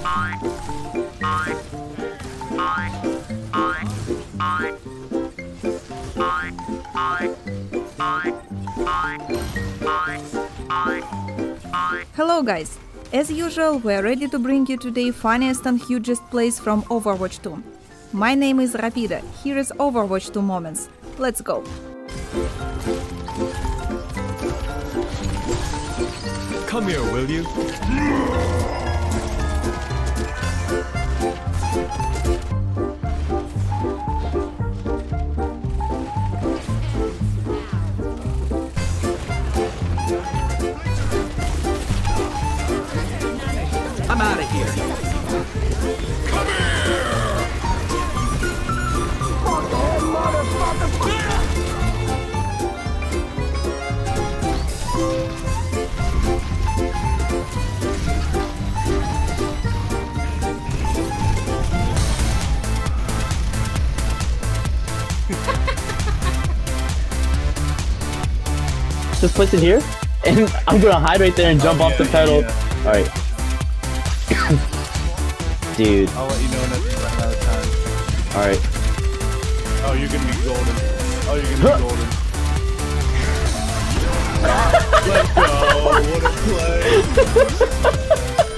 Hello guys! As usual, we are ready to bring you today funniest and hugest plays from Overwatch 2. My name is Rapida, here is Overwatch 2 Moments. Let's go! Come here, will you? I'm out of here. Come here! Just place it here, and I'm gonna hide right there and jump off the pedal. Yeah. Alright. Dude. I'll let you know whenever you run out of time. Alright. Oh, you're gonna be golden. Oh, you're gonna be golden. Let's go! What a play!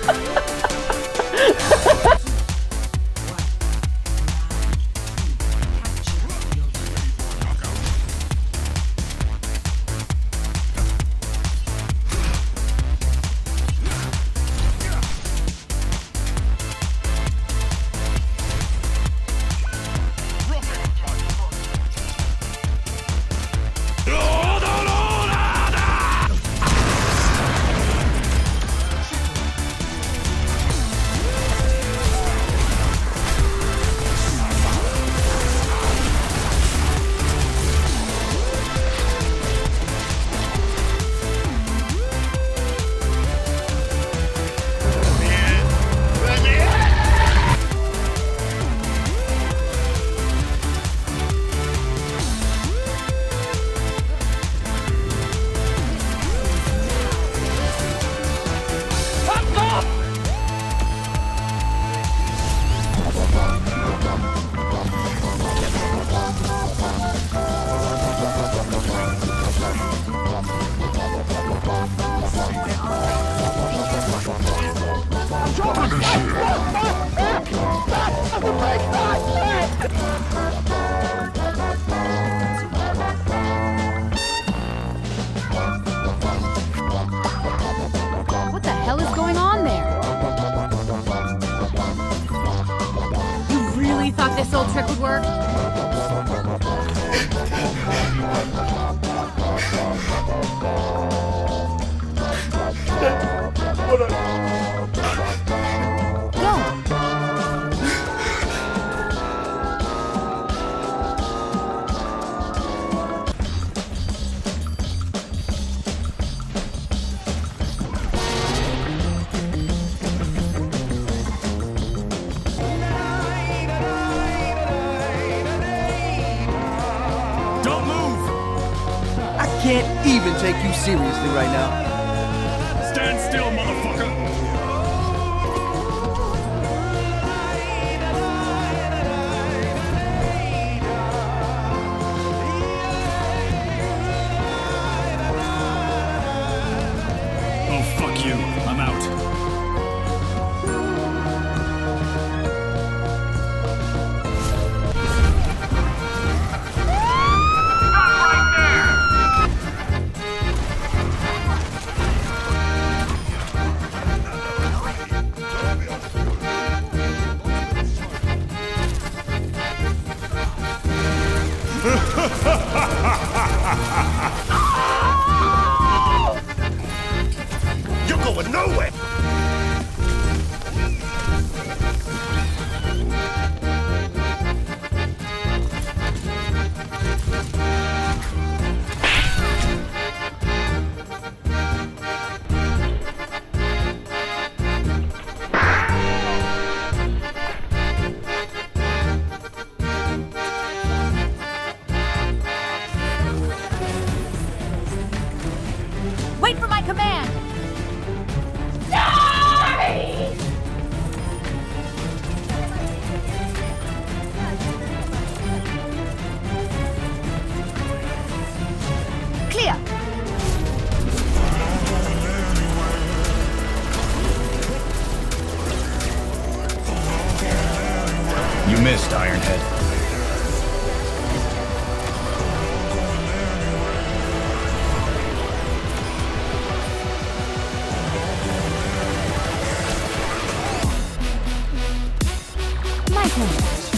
What the hell is going on there? You really thought this old trick would work? I can't even take you seriously right now. Stand still, motherfucker! Oh, fuck you. I'm out. missed, Ironhead. My turn.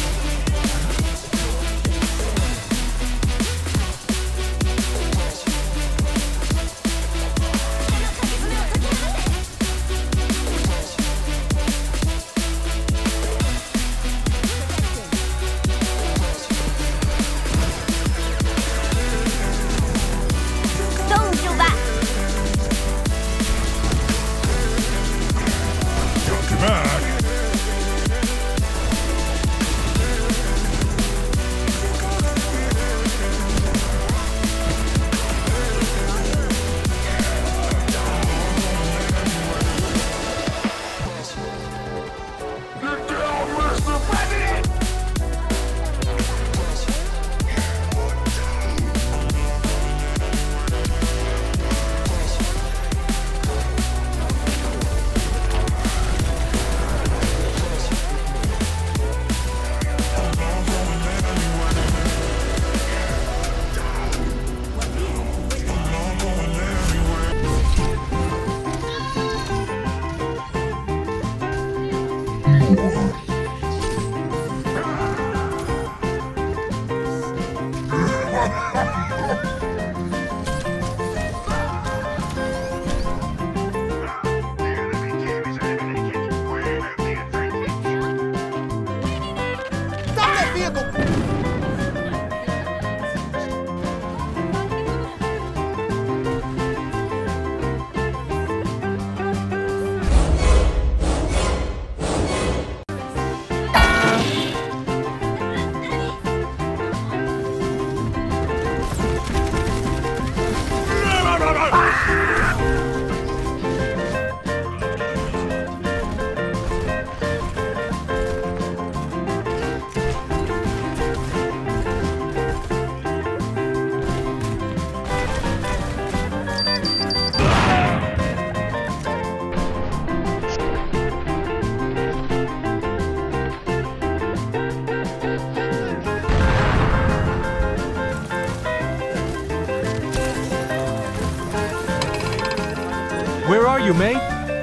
Where are you, mate?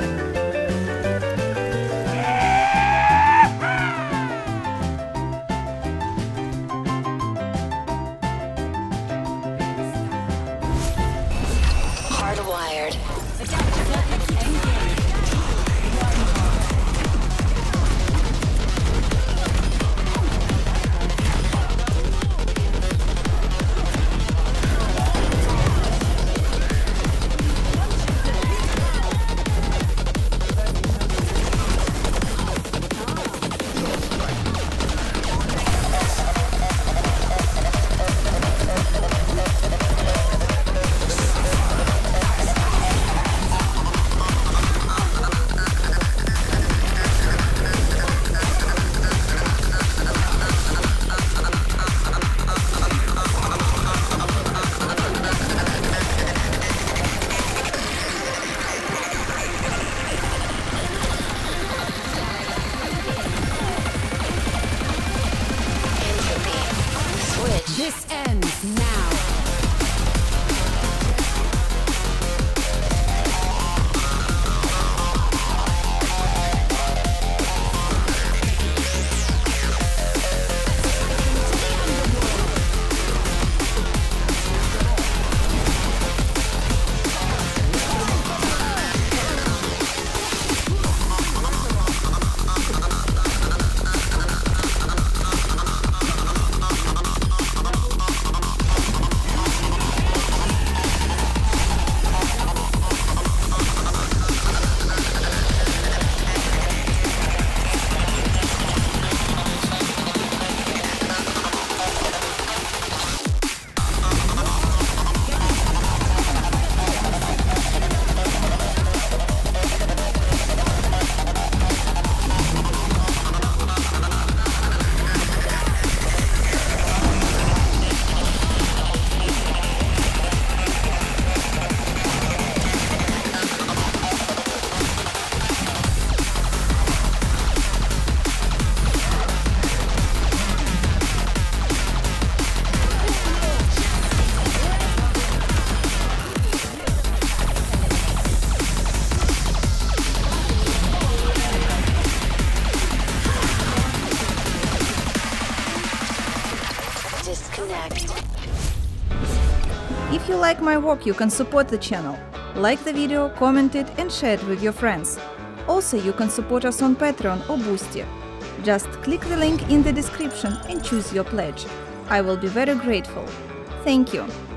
Hardwired. This ends now. you like my work, you can support the channel. Like the video, comment it and share it with your friends. Also, you can support us on Patreon or Boosty. Just click the link in the description and choose your pledge. I will be very grateful. Thank you.